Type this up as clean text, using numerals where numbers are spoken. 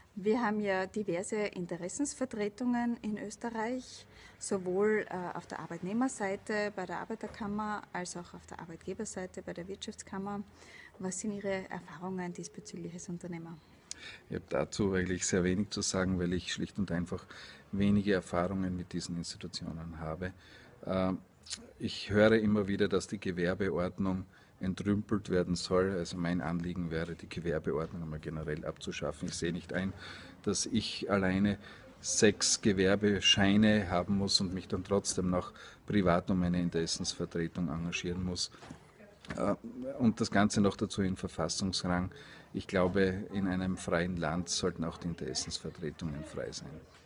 Wir haben ja diverse Interessensvertretungen in Österreich, sowohl auf der Arbeitnehmerseite bei der Arbeiterkammer als auch auf der Arbeitgeberseite bei der Wirtschaftskammer. Was sind Ihre Erfahrungen diesbezüglich als Unternehmer? Ich habe dazu eigentlich sehr wenig zu sagen, weil ich schlicht und einfach wenige Erfahrungen mit diesen Institutionen habe. Äh, Ich höre immer wieder, dass die Gewerbeordnung entrümpelt werden soll. Also mein Anliegen wäre, die Gewerbeordnung einmal generell abzuschaffen. Ich sehe nicht ein, dass ich alleine 6 Gewerbescheine haben muss und mich dann trotzdem noch privat um eine Interessensvertretung engagieren muss. Und das Ganze noch dazu in Verfassungsrang. Ich glaube, in einem freien Land sollten auch die Interessensvertretungen frei sein.